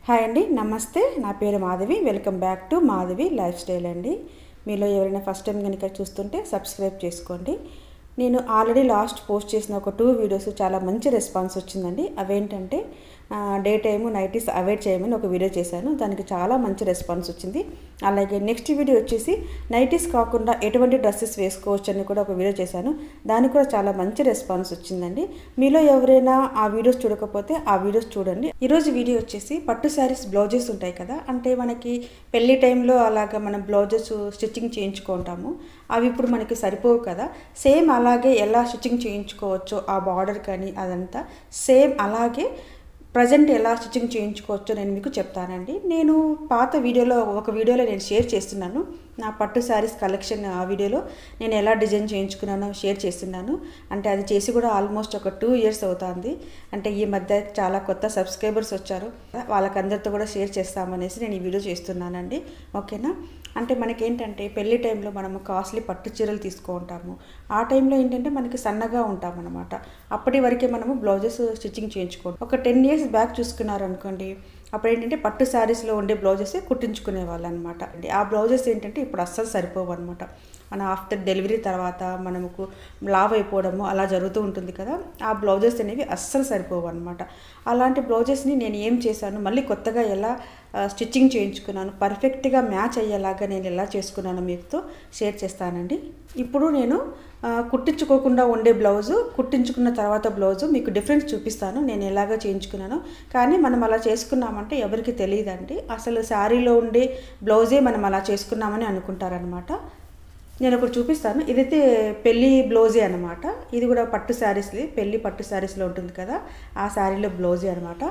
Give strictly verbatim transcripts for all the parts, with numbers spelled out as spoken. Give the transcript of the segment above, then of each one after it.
Hi అండి, నమస్తే. నా పేరు Madhavi. Welcome back to Madhavi life style అండి. మీలో ఎవరైనా ఫస్ట్ టైం కనుక చూస్తుంటే సబ్స్క్రైబ్ చేసుకోండి. నేను ఆల్రెడీ లాస్ట్ పోస్ట్ చేసిన ఒక టూ వీడియోస్ చాలా మంచి రెస్పాన్స్ వచ్చిందండి. అవేంటంటే డే టైము నైటీస్ అవాయిడ్ చేయమని ఒక వీడియో చేశాను. దానికి చాలా మంచి రెస్పాన్స్ వచ్చింది. అలాగే నెక్స్ట్ వీడియో వచ్చేసి నైటీస్ కాకుండా ఎటువంటి డ్రెస్సెస్ వేసుకోవచ్చు అని కూడా ఒక వీడియో చేశాను. దానికి కూడా చాలా మంచి రెస్పాన్స్ వచ్చిందండి. మీలో ఎవరైనా ఆ వీడియోస్ చూడకపోతే ఆ వీడియోస్ చూడండి. ఈరోజు వీడియో వచ్చేసి పట్టు శారీస్ బ్లౌజెస్ ఉంటాయి కదా, అంటే మనకి పెళ్లి టైంలో అలాగా మనం బ్లౌజెస్ స్టిచ్చింగ్ చేయించుకుంటాము. అవి ఇప్పుడు మనకి సరిపోవు కదా, సేమ్ అలాగే ఎలా స్టిచ్చింగ్ చేయించుకోవచ్చో ఆ బార్డర్ కానీ అదంతా సేమ్ అలాగే ప్రజెంట్ ఎలా స్టిచ్చింగ్ చేయించుకోవచ్చో నేను మీకు చెప్తానండి. నేను పాత వీడియోలో ఒక వీడియోలో నేను షేర్ చేస్తున్నాను నా పట్టు శారీస్ కలెక్షన్. ఆ వీడియోలో నేను ఎలా డిజైన్ చేయించుకున్నానో షేర్ చేస్తున్నాను. అంటే అది చేసి కూడా ఆల్మోస్ట్ ఒక టూ ఇయర్స్ అవుతుంది. అంటే ఈ మధ్య చాలా కొత్త సబ్స్క్రైబర్స్ వచ్చారు, వాళ్ళకందరితో కూడా షేర్ చేస్తామనేసి నేను ఈ వీడియో చేస్తున్నానండి. ఓకేనా? అంటే మనకేంటంటే పెళ్లి టైంలో మనము కాస్ట్లీ పట్టు చీరలు తీసుకుంటాము. ఆ టైంలో ఏంటంటే మనకి సన్నగా ఉంటామన్నమాట. అప్పటి వరకే మనము బ్లౌజెస్ స్టిచ్చింగ్ చేయించుకోండి. ఒక టెన్ ఇయర్స్ బ్యాక్ చూసుకున్నారు అనుకోండి, అప్పుడు ఏంటంటే పట్టు శారీస్లో ఉండే బ్లౌజెస్ కుట్టించుకునే వాళ్ళు అనమాట. ఆ బ్లౌజెస్ ఏంటంటే ఇప్పుడు అస్సలు సరిపోవు అనమాట. మన ఆఫ్టర్ డెలివరీ తర్వాత మనకు లావ్ అయిపోవడము అలా జరుగుతూ ఉంటుంది కదా, ఆ బ్లౌజెస్ అనేవి అస్సలు సరిపోవు అనమాట. అలాంటి బ్లౌజెస్ని నేను ఏం చేశాను, మళ్ళీ కొత్తగా ఎలా స్టిచ్చింగ్ చేయించుకున్నాను, పర్ఫెక్ట్గా మ్యాచ్ అయ్యేలాగా నేను ఎలా చేసుకున్నాను మీతో షేర్ చేస్తానండి. ఇప్పుడు నేను కుట్టించుకోకుండా ఉండే బ్లౌజు, కుట్టించుకున్న తర్వాత బ్లౌజు మీకు డిఫరెన్స్ చూపిస్తాను నేను ఎలాగ చేయించుకున్నాను. కానీ మనం అలా చేసుకున్నామంటే ఎవరికి తెలియదండి. అసలు శారీలో ఉండే బ్లౌజే మనం అలా చేసుకున్నామని అనుకుంటారనమాట. నేను ఒకటి చూపిస్తాను. ఇదైతే పెళ్ళి బ్లౌజే అనమాట. ఇది కూడా పట్టు శారీస్లే, పెళ్ళి పట్టు శారీస్లో ఉంటుంది కదా, ఆ శారీలో బ్లౌజే అనమాట.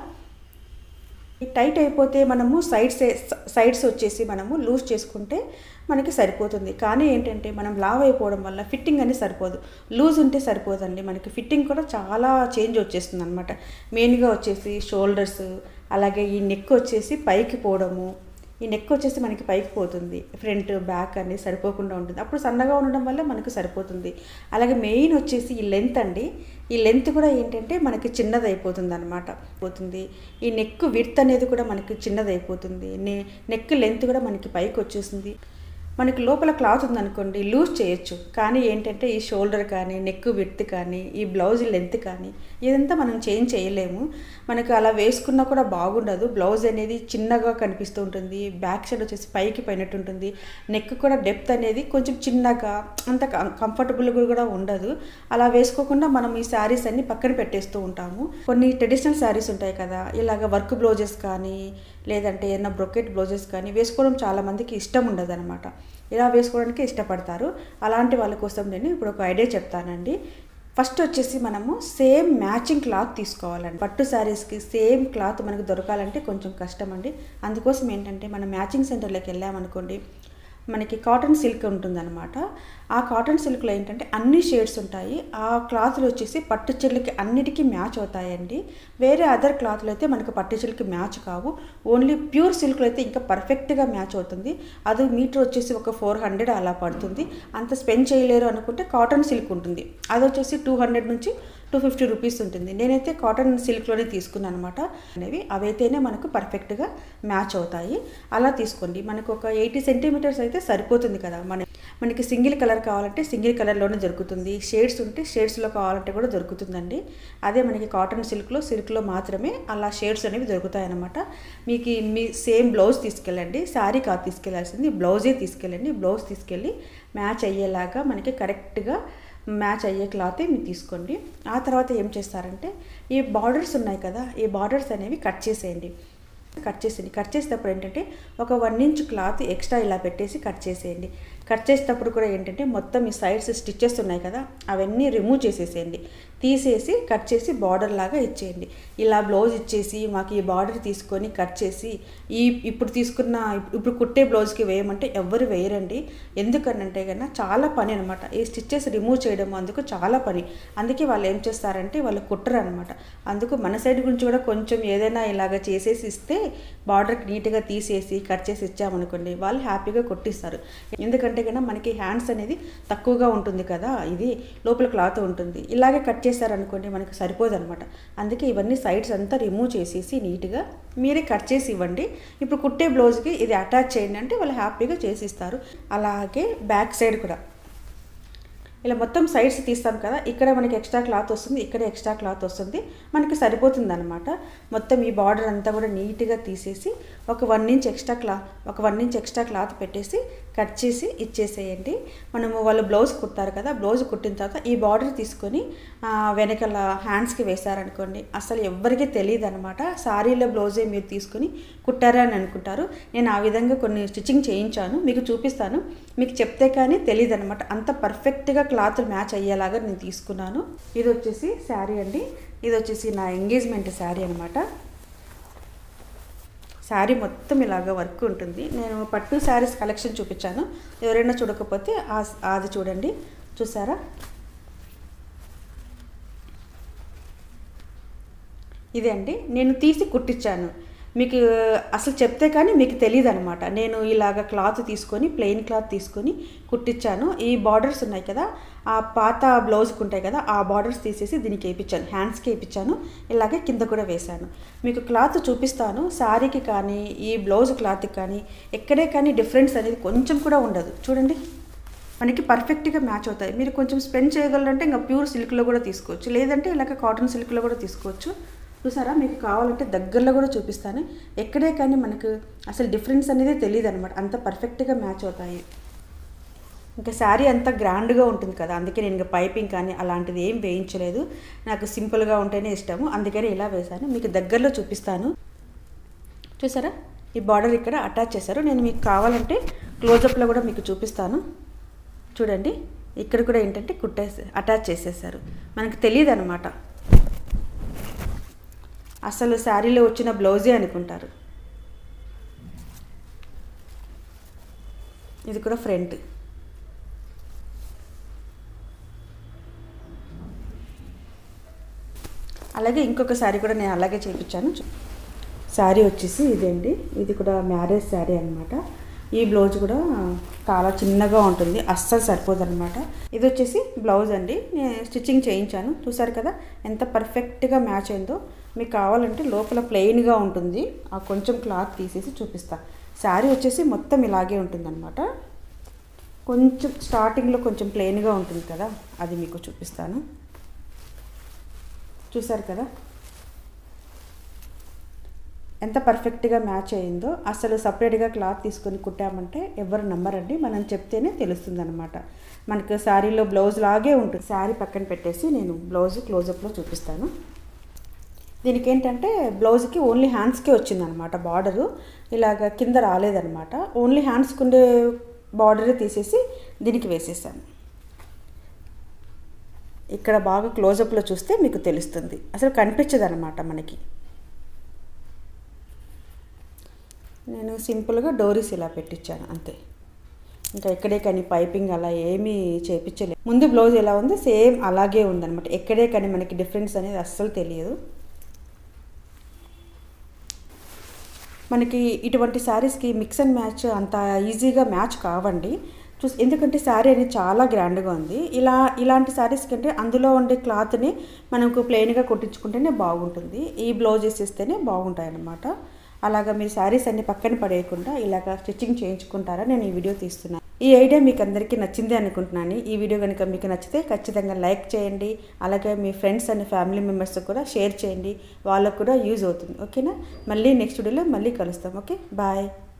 టైట్ అయిపోతే మనము సైడ్స్ సైడ్స్ వచ్చేసి మనము లూజ్ చేసుకుంటే మనకి సరిపోతుంది. కానీ ఏంటంటే మనం లావ్ అయిపోవడం వల్ల ఫిట్టింగ్ అనేది సరిపోదు. లూజ్ ఉంటే సరిపోదండి, మనకి ఫిట్టింగ్ కూడా చాలా చేంజ్ వచ్చేస్తుంది అనమాట. మెయిన్గా వచ్చేసి షోల్డర్స్, అలాగే ఈ నెక్ వచ్చేసి పైకి పోవడము, ఈ నెక్ వచ్చేసి మనకి పైకి పోతుంది, ఫ్రంట్ బ్యాక్ అనేది సరిపోకుండా ఉంటుంది. అప్పుడు సన్నగా ఉండడం వల్ల మనకు సరిపోతుంది. అలాగే మెయిన్ వచ్చేసి ఈ లెంత్ అండి, ఈ లెంత్ కూడా ఏంటంటే మనకి చిన్నది అయిపోతుంది అనమాట పోతుంది. ఈ నెక్ విడ్త్ అనేది కూడా మనకి చిన్నది అయిపోతుంది. నే నెక్ లెంత్ కూడా మనకి పైకి వచ్చేసింది. మనకి లోపల క్లాత్ ఉందనుకోండి లూజ్ చేయొచ్చు, కానీ ఏంటంటే ఈ షోల్డర్ కానీ నెక్ విడ్త్ కానీ ఈ బ్లౌజ్ లెంత్ కానీ ఇదంతా మనం చేంజ్ చేయలేము. మనకు అలా వేసుకున్నా కూడా బాగుండదు. బ్లౌజ్ అనేది చిన్నగా కనిపిస్తూ ఉంటుంది, బ్యాక్ సైడ్ వచ్చేసి పైకి పైనట్టు ఉంటుంది. నెక్ కూడా డెప్త్ అనేది కొంచెం చిన్నగా, అంత కంఫర్టబుల్గా కూడా ఉండదు. అలా వేసుకోకుండా మనం ఈ శారీస్ అన్ని పక్కన పెట్టేస్తూ ఉంటాము. కొన్ని ట్రెడిషనల్ శారీస్ ఉంటాయి కదా, ఇలాగ వర్క్ బ్లౌజెస్ కానీ లేదంటే ఏదైనా బ్రొకెట్ బ్లౌజెస్ కానీ వేసుకోవడం చాలామందికి ఇష్టం ఉండదు అనమాట. ఇలా వేసుకోవడానికి ఇష్టపడతారు. అలాంటి వాళ్ళ కోసం నేను ఇప్పుడు ఒక ఐడియా చెప్తానండి. ఫస్ట్ వచ్చేసి మనము సేమ్ మ్యాచింగ్ క్లాత్ తీసుకోవాలండి. పట్టు శారీస్కి సేమ్ క్లాత్ మనకు దొరకాలంటే కొంచెం కష్టం అండి. అందుకోసం ఏంటంటే మనం మ్యాచింగ్ సెంటర్లోకి వెళ్ళామనుకోండి, మనకి కాటన్ సిల్క్ ఉంటుందన్నమాట. ఆ కాటన్ సిల్క్లో ఏంటంటే అన్ని షేడ్స్ ఉంటాయి. ఆ క్లాత్లు వచ్చేసి పట్టు చీరలకి అన్నిటికీ మ్యాచ్ అవుతాయండి. వేరే అదర్ క్లాత్లు అయితే మనకు పట్టు చీరలకి మ్యాచ్ కావు. ఓన్లీ ప్యూర్ సిల్క్లో అయితే ఇంకా పర్ఫెక్ట్గా మ్యాచ్ అవుతుంది. అది మీటర్ వచ్చేసి ఒక ఫోర్ హండ్రెడ్ అలా పడుతుంది. అంత స్పెండ్ చేయలేరు అనుకుంటే కాటన్ సిల్క్ ఉంటుంది, అది వచ్చేసి టూ హండ్రెడ్ నుంచి టూ ఫిఫ్టీ రూపీస్ ఉంటుంది. నేనైతే కాటన్ సిల్క్లోనే తీసుకున్నాను అనమాట. అనేవి అవైతేనే మనకు పర్ఫెక్ట్గా మ్యాచ్ అవుతాయి. అలా తీసుకోండి. మనకు ఒక ఎయిటీ సెంటీమీటర్స్ అయితే సరిపోతుంది కదా. మన మనకి సింగిల్ కలర్ కావాలంటే సింగిల్ కలర్లోనే దొరుకుతుంది, షేడ్స్ ఉంటే షేడ్స్లో కావాలంటే కూడా దొరుకుతుందండి. అదే మనకి కాటన్ సిల్క్లో సిల్క్లో మాత్రమే అలా షేడ్స్ అనేవి దొరుకుతాయి అన్నమాట. మీకు మీ సేమ్ బ్లౌజ్ తీసుకెళ్ళండి, శారీ కాదు తీసుకెళ్లాల్సింది, బ్లౌజే తీసుకెళ్ళండి. బ్లౌజ్ తీసుకెళ్ళి మ్యాచ్ అయ్యేలాగా మనకి కరెక్ట్గా మ్యాచ్ అయ్యే క్లాతే మీరు తీసుకోండి. ఆ తర్వాత ఏం చేస్తారంటే ఈ బార్డర్స్ ఉన్నాయి కదా, ఈ బార్డర్స్ అనేవి కట్ చేసేయండి. కట్ చేసేయండి కట్ చేసేటప్పుడు ఏంటంటే ఒక వన్ ఇంచ్ క్లాత్ ఎక్స్ట్రా ఇలా పెట్టేసి కట్ చేసేయండి. కట్ చేసేటప్పుడు కూడా ఏంటంటే మొత్తం ఈ సైడ్స్ స్టిచ్చెస్ ఉన్నాయి కదా, అవన్నీ రిమూవ్ చేసేసేయండి. తీసేసి కట్ చేసి బార్డర్ లాగా ఇచ్చేయండి. ఇలా బ్లౌజ్ ఇచ్చేసి మాకు ఈ బార్డర్ తీసుకొని కట్ చేసి ఈ ఇప్పుడు తీసుకున్న ఇప్పుడు కుట్టే బ్లౌజ్కి వేయమంటే ఎవ్వరు వేయరండి. ఎందుకనంటే కన్నా చాలా పని అనమాట. ఈ స్టిచ్చెస్ రిమూవ్ చేయడం అందుకు చాలా పని. అందుకే వాళ్ళు ఏం చేస్తారంటే వాళ్ళు కుట్టరు అనమాట. అందుకు మన సైడ్ గురించి కూడా కొంచెం ఏదైనా ఇలాగ చేసేసి ఇస్తే బార్డర్కి నీట్గా తీసేసి కట్ చేసి ఇచ్చామనుకోండి, వాళ్ళు హ్యాపీగా కుట్టిస్తారు. ఎందుకంటే ఎందుకంటే కన్నా మనకి హ్యాండ్స్ అనేది తక్కువగా ఉంటుంది కదా, ఇది లోపల క్లాత్ ఉంటుంది. ఇలాగే కట్ చేశారనుకోండి మనకి సరిపోదు అనమాట. అందుకే ఇవన్నీ సైడ్స్ అంతా రిమూవ్ చేసేసి నీట్గా మీరే కట్ చేసి ఇవ్వండి. ఇప్పుడు కుట్టే బ్లౌజ్కి ఇది అటాచ్ చేయండి అంటే వాళ్ళు హ్యాపీగా చేసి ఇస్తారు. అలాగే బ్యాక్ సైడ్ కూడా ఇలా మొత్తం సైడ్స్ తీస్తాం కదా, ఇక్కడ మనకి ఎక్స్ట్రా క్లాత్ వస్తుంది, ఇక్కడ ఎక్స్ట్రా క్లాత్ వస్తుంది, మనకి సరిపోతుంది అనమాట. మొత్తం ఈ బార్డర్ అంతా కూడా నీట్గా తీసేసి ఒక వన్ ఇంచ్ ఎక్స్ట్రా క్లాత్ ఒక వన్ ఇంచ్ ఎక్స్ట్రా క్లాత్ పెట్టేసి కట్ చేసి ఇచ్చేసేయండి. మనము వాళ్ళు బ్లౌజ్ కుడతారు కదా, బ్లౌజ్ కుట్టిన తర్వాత ఈ బార్డర్ తీసుకొని వెనకాల హ్యాండ్స్కి వేశారనుకోండి అసలు ఎవ్వరికీ తెలియదు అనమాట. శారీలో బ్లౌజే మీరు తీసుకుని కుట్టారా అని అనుకుంటారు. నేను ఆ విధంగా కొన్ని స్టిచ్చింగ్ చేయించాను, మీకు చూపిస్తాను. మీకు చెప్తే కానీ తెలియదు అనమాట. అంత పర్ఫెక్ట్గా క్లాత్ మ్యాచ్ అయ్యేలాగా నేను తీసుకున్నాను. ఇది వచ్చేసి శారీ అండి, ఇది వచ్చేసి నా ఎంగేజ్మెంట్ శారీ అనమాట. శారీ మొత్తం ఇలాగ వర్క్ ఉంటుంది. నేను పట్టు శారీస్ కలెక్షన్ చూపించాను, ఎవరైనా చూడకపోతే అది చూడండి. చూసారా, ఇదే అండి నేను తీసి కుట్టించాను. మీకు అసలు చెప్తే కానీ మీకు తెలియదు అనమాట. నేను ఇలాగ క్లాత్ తీసుకొని ప్లెయిన్ క్లాత్ తీసుకొని కుట్టించాను. ఈ బార్డర్స్ ఉన్నాయి కదా, ఆ పాత బ్లౌజ్కి ఉంటాయి కదా, ఆ బార్డర్స్ తీసేసి దీనికి వేయించాను, హ్యాండ్స్కి వేయించాను. ఇలాగే కింద కూడా వేశాను. మీకు క్లాత్ చూపిస్తాను. శారీకి కానీ ఈ బ్లౌజ్ క్లాత్కి కానీ ఎక్కడే కానీ డిఫరెన్స్ అనేది కొంచెం కూడా ఉండదు. చూడండి, మనకి పర్ఫెక్ట్గా మ్యాచ్ అవుతాయి. మీరు కొంచెం స్పెండ్ చేయగలరంటే ఇంకా ప్యూర్ సిల్క్లో కూడా తీసుకోవచ్చు, లేదంటే ఇలాగ కాటన్ సిల్క్లో కూడా తీసుకోవచ్చు. చూసారా, మీకు కావాలంటే దగ్గరలో కూడా చూపిస్తాను. ఎక్కడే కానీ మనకు అసలు డిఫరెన్స్ అనేది తెలియదు అనమాట, అంత పర్ఫెక్ట్గా మ్యాచ్ అవుతాయి. ఇంకా శారీ అంతా గ్రాండ్గా ఉంటుంది కదా, అందుకే నేను ఇంకా పైపింగ్ కానీ అలాంటిది ఏం వేయించలేదు. నాకు సింపుల్గా ఉంటేనే ఇష్టము, అందుకని ఇలా వేశాను. మీకు దగ్గరలో చూపిస్తాను. చూసారా, ఈ బార్డర్ ఇక్కడ అటాచ్ చేశారు. నేను మీకు కావాలంటే క్లోజప్లో కూడా మీకు చూపిస్తాను. చూడండి, ఇక్కడ కూడా ఏంటంటే కుట్టేసి అటాచ్ చేసేసారు. మనకు తెలియదు అనమాట, అసలు శారీలో వచ్చిన బ్లౌజే అనుకుంటారు. ఇది కూడా ఫ్రంట్. అలాగే ఇంకొక శారీ కూడా నేను అలాగే చేయించాను. శారీ వచ్చేసి ఇదేండి, ఇది కూడా మ్యారేజ్ శారీ అనమాట. ఈ బ్లౌజ్ కూడా చాలా చిన్నగా ఉంటుంది, అస్సలు సరిపోదు అనమాట. ఇది వచ్చేసి బ్లౌజ్ అండి, నేను స్టిచ్చింగ్ చేయించాను. చూసారు కదా ఎంత పర్ఫెక్ట్గా మ్యాచ్ అయిందో. మీకు కావాలంటే లోపల ప్లెయిన్గా ఉంటుంది, ఆ కొంచెం క్లాత్ తీసేసి చూపిస్తా. శారీ వచ్చేసి మొత్తం ఇలాగే ఉంటుందన్నమాట. కొంచెం స్టార్టింగ్లో కొంచెం ప్లెయిన్గా ఉంటుంది కదా, అది మీకు చూపిస్తాను. చూసారు కదా ఎంత పర్ఫెక్ట్గా మ్యాచ్ అయ్యిందో. అసలు సపరేట్గా క్లాత్ తీసుకొని కుట్టామంటే ఎవరు నమ్మరండి, మనం చెప్తేనే తెలుస్తుంది అనమాట. మనకు శారీలో బ్లౌజ్ లాగే ఉంటుంది. శారీ పక్కన పెట్టేసి నేను బ్లౌజ్ క్లోజప్లో చూపిస్తాను. దీనికి ఏంటంటే బ్లౌజ్కి ఓన్లీ హ్యాండ్స్కే వచ్చిందనమాట బార్డరు, ఇలాగ కింద రాలేదనమాట. ఓన్లీ హ్యాండ్స్కి ఉండే బార్డరే తీసేసి దీనికి వేసేసాను. ఇక్కడ బాగా క్లోజప్లో చూస్తే మీకు తెలుస్తుంది, అసలు కనిపించదు అనమాట మనకి. నేను సింపుల్గా డోరీస్ ఇలా పెట్టించాను అంతే, ఇంకా ఎక్కడే కానీ పైపింగ్ అలా ఏమీ చేయించలేదు. ముందు బ్లౌజ్ ఎలా ఉందో సేమ్ అలాగే ఉందన్నమాట, ఎక్కడే కానీ మనకి డిఫరెన్స్ అనేది అస్సలు తెలియదు. మనకి ఇటువంటి శారీస్కి మిక్స్ అండ్ మ్యాచ్ అంత ఈజీగా మ్యాచ్ కావండి. చూసి ఎందుకంటే శారీ అనేది చాలా గ్రాండ్గా ఉంది. ఇలా ఇలాంటి శారీస్ కంటే అందులో ఉండే క్లాత్ని మనకు ప్లెయిన్గా కుట్టించుకుంటేనే బాగుంటుంది, ఈ బ్లౌజెస్ ఇస్తేనే బాగుంటాయి అన్నమాట. అలాగా మీరు శారీస్ అన్ని పక్కన పడేయకుండా ఇలాగ స్టిచ్చింగ్ చేయించుకుంటారా నేను ఈ వీడియో తీస్తున్నాను. ఈ ఐడియా మీకు అందరికీ నచ్చింది అనుకుంటున్నాను. ఈ వీడియో కనుక మీకు నచ్చితే ఖచ్చితంగా లైక్ చేయండి, అలాగే మీ ఫ్రెండ్స్ అండ్ ఫ్యామిలీ మెంబర్స్ కూడా షేర్ చేయండి, వాళ్ళకు కూడా యూజ్ అవుతుంది. ఓకేనా, మళ్ళీ నెక్స్ట్ వీడియోలో మళ్ళీ కలుస్తాం. Okay, bye.